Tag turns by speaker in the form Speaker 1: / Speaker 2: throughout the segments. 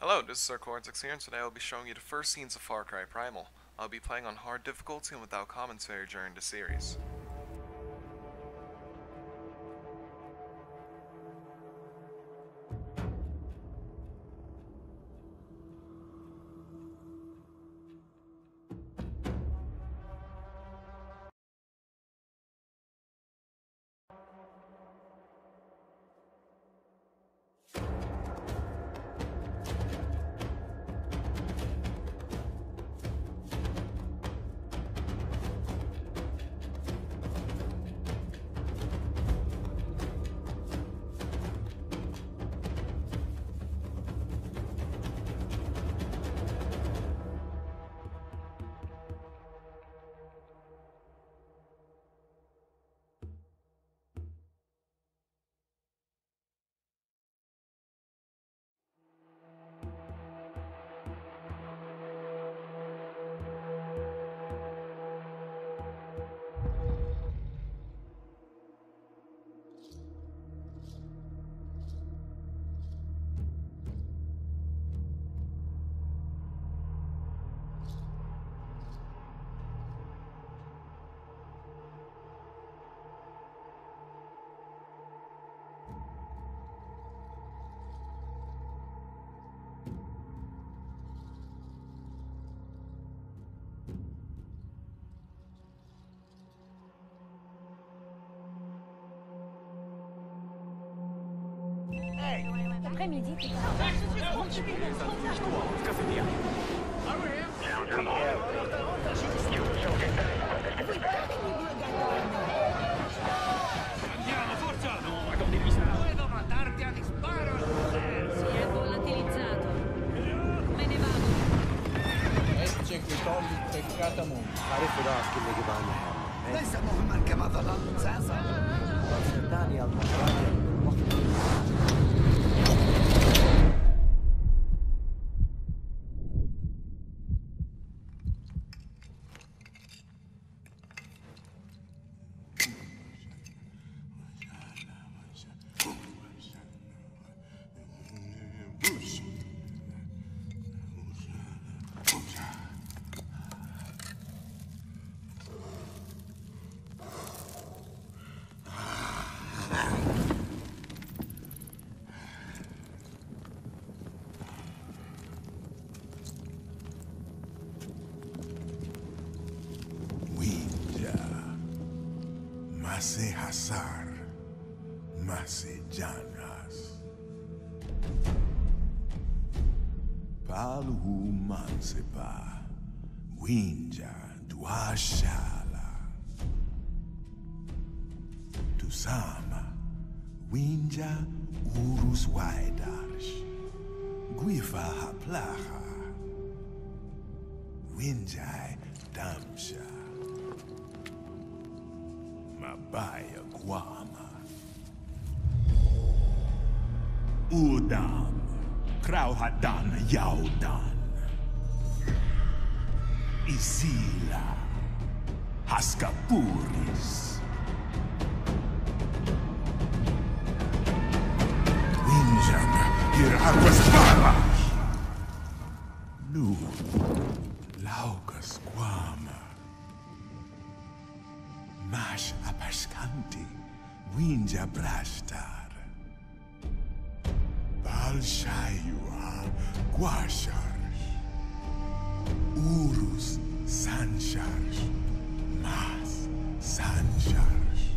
Speaker 1: Hello, this is Sir Cortex here, and today I'll be showing you the first scenes of Far Cry Primal. I'll be playing on hard difficulty and without commentary during the series.
Speaker 2: Après-midi,
Speaker 3: Andiamo, forza! No, devi stare. Puedo matarti a disparo!
Speaker 2: si è volatilizzato. Me ne vado.
Speaker 4: Ecce qui togli peccata mondo.
Speaker 5: عارف راس كل اللي جبانها
Speaker 6: ليس مهما كما ظننت ساسا.
Speaker 5: صدقني المرة
Speaker 7: Masih hasar, masih janas. Paluhu mansepa, winja duashala. Tusama, winja urus waidarsh. Guifa haplaha, winjai damsha. Mabaya Guama Udam Krauhadan Yaudan Isila Haskapuris Winjam Hiraquasparash Nu Laukas Guama Mash Apashkanti, Winja Brashtar, Balshayua, Guasharsh, Urus Sansharsh, Mas Sansharsh.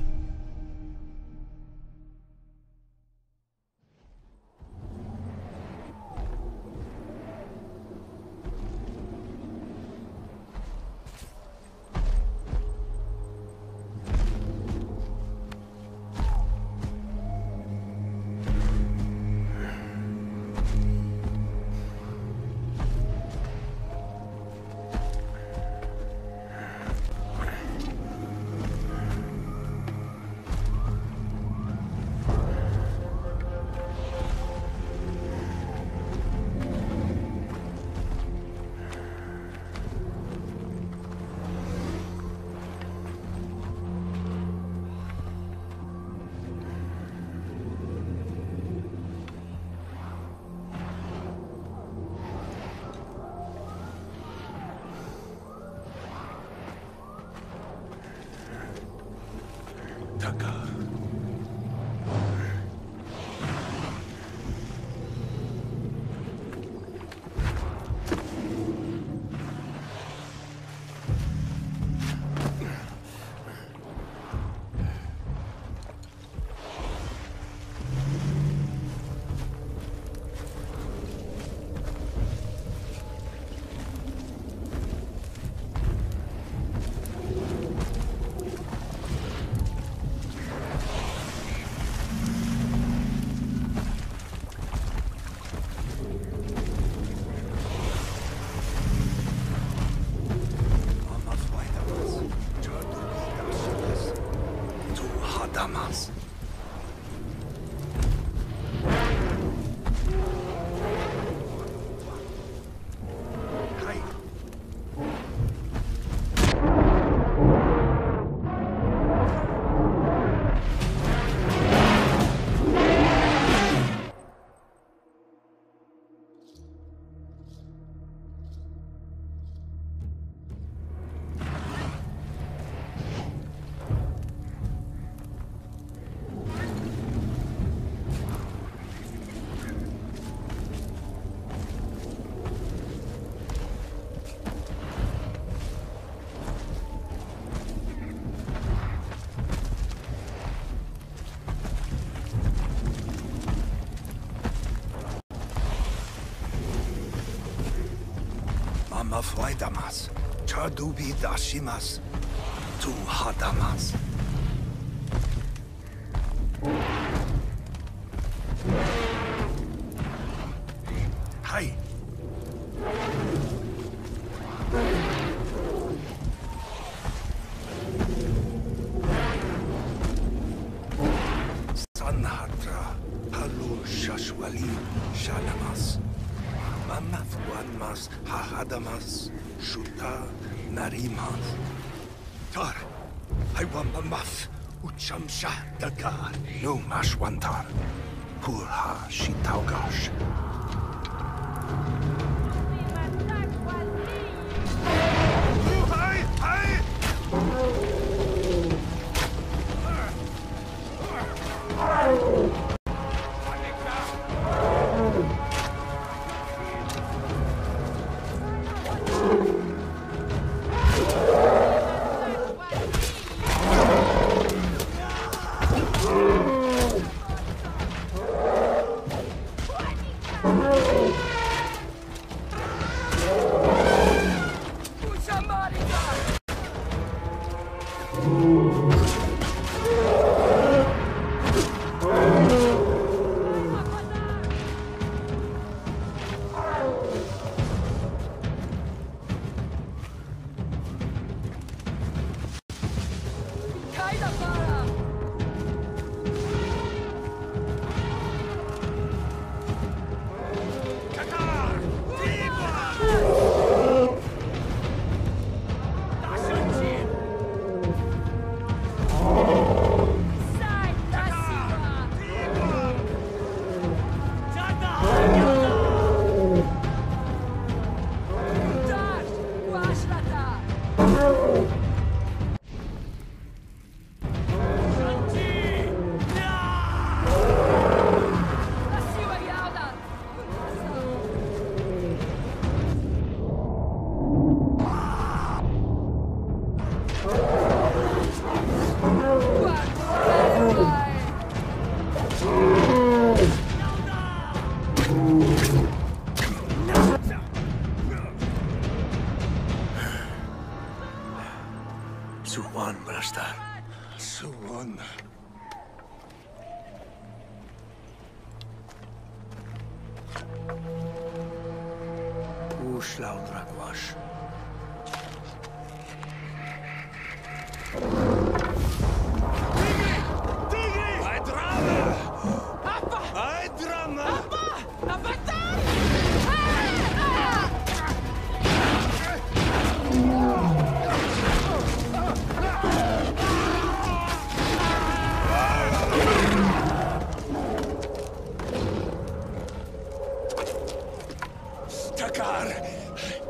Speaker 6: Mama Fuaidamas. Chadubi Dashimas. Tu Hadamas. Hi. Sanhatra. Halu Shashwali. Shalamas. Mamath Wanmas. Hahadamas. Shuta. Narimas. Tar. I want Mamaf. Uchamsha Dagar. No Mashwantar. Purha Shitaugash. Suwan, Brasta. Suwan. Ushlau Dragwash. Takar!